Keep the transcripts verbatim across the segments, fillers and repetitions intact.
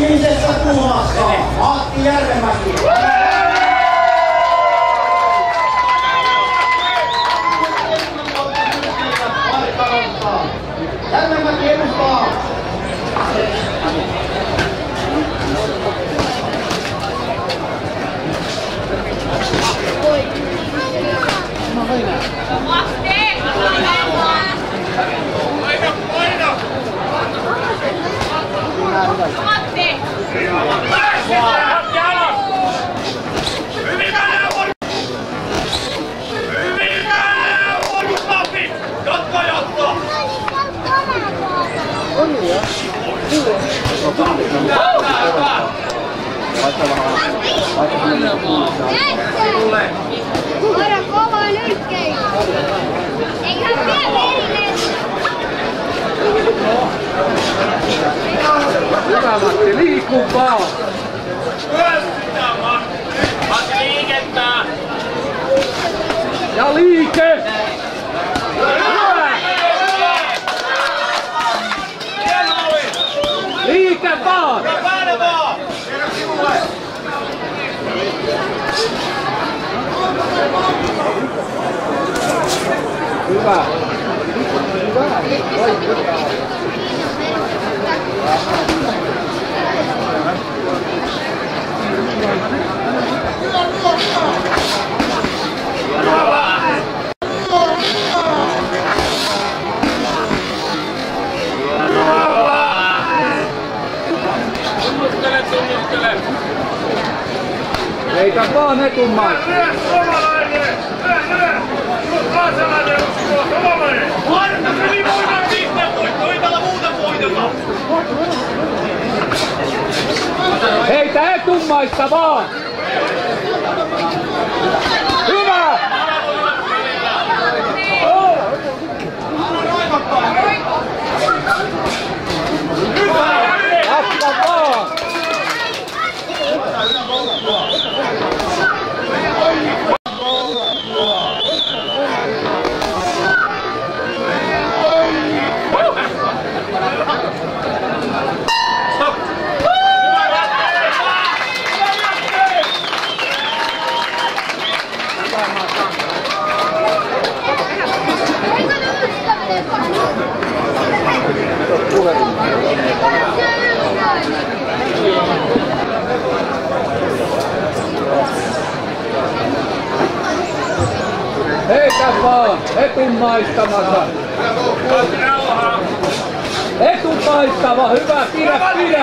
sinisessä kulmassa Matti Järvemäki. Järvemäki edustaa. Voidaan kovaa nyrkkeitä. Eiköhän vielä verinen. Hyvä Matti, liiku vaan! Matti liikettä! Ja liike! Hyvä! Liike vaan! Hyvä! Tunnuttele, tunnuttele! Heitä vaan etumaan! Heitä etumaista vaan! Hyvä! Jatka vaan! Heitä vaan! Etumaistamassa! Etumaistava! Hyvä! Pidä! Pidä!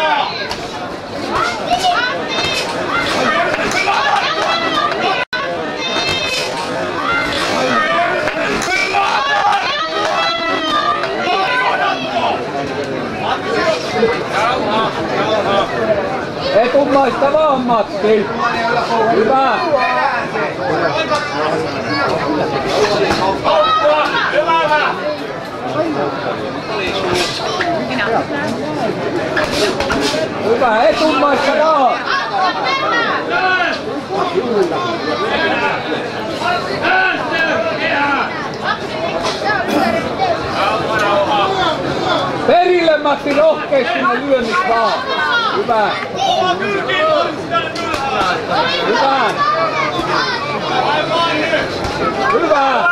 Etumaista vaan Matti! Hyvä! Hyvä, etumaista vaan! Perille Matti, rohkeasti sinne lyönnit vaan! Hyvä! Hyvä! Hyvä!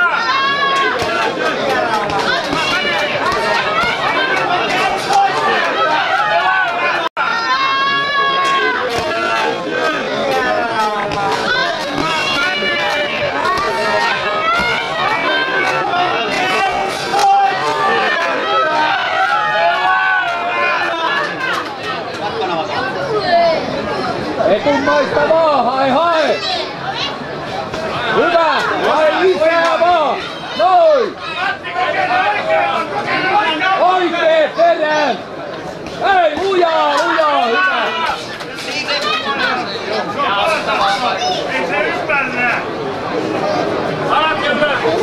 Etumaista vaan, hai hai! Hyvä! Hai lisää vaan! Noin! Oikee perään! Ei, lujaa, lujaa! Hyvä! Ei se ymmärrä! Alat ja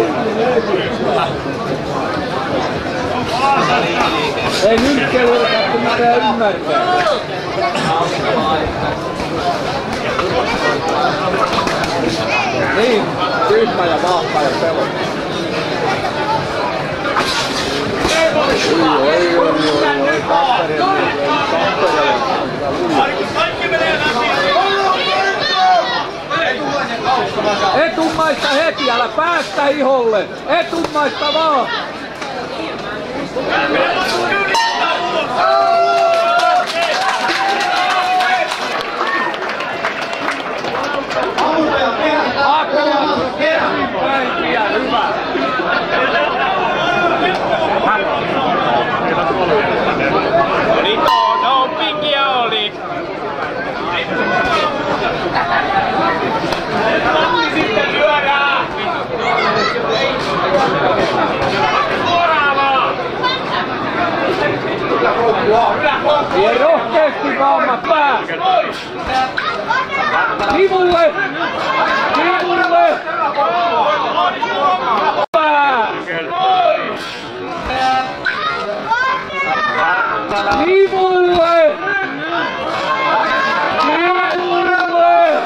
Ei nyrkkeilyä tarvitse mitään ymmärtää. Niin, tyhmä ja vahva ja pelot. Oi, oi, oi, oi, oi, Tampereen, Tampereen. Hyvä, päästä iholle! Etummaista vaan! Ammuttaja perässä! Päiviä, hyvä! Oli tuo, no pinkiä oli. Sitten lyödään! Suoraan vaan! Vie rohkeasti vaammat pää! Sivulle! Sivulle! Pää! Sivulle! Sivulle!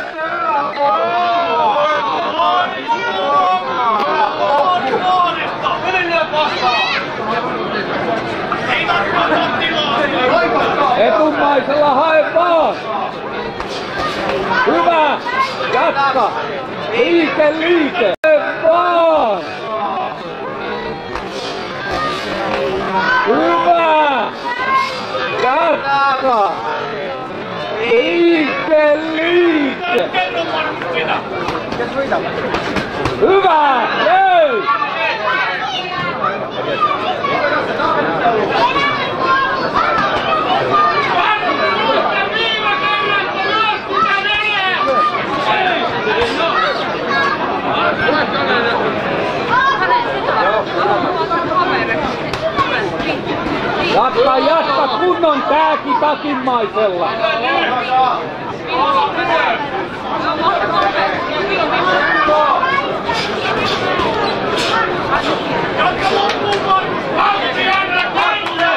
Etummaisella hae vaan! Hyvä! Jatka! Liike, liike! Vaan! Hyvä! Jatka! Liike, liike! Hyvä! Hei! Jatka, jatka kunnon tääki takinmaisella. Jatka loppuun vaan! Vauhti anna kaikkia!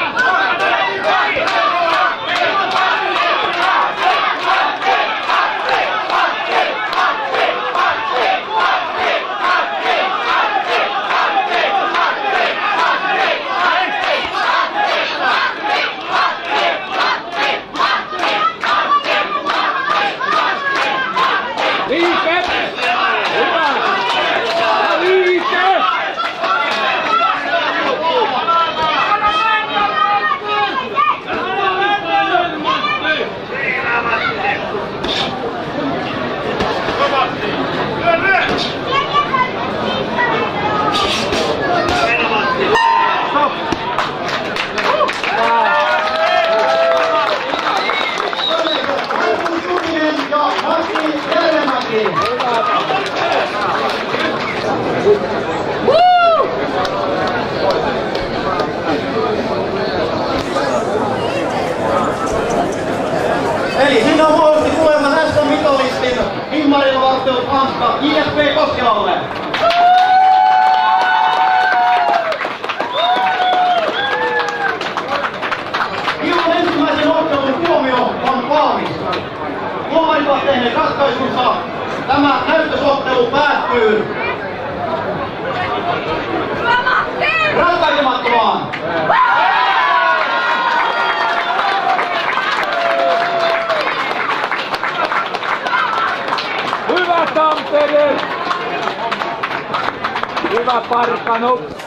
Liike! Hyvä! Ja liike! Eli sinne on mahdollisesti tulemaan S M-mitalistin Ilmarilla varttelut Anska J S P Koskelalle. Ilman ensimmäisen ottelun tuomio on valmis. Tuomarit ovat tehneet ratkaisunsa. Tämä näytösottelu päättyy ratkaisemattomaan. Hyvä Tampere! Hyvä Parkano!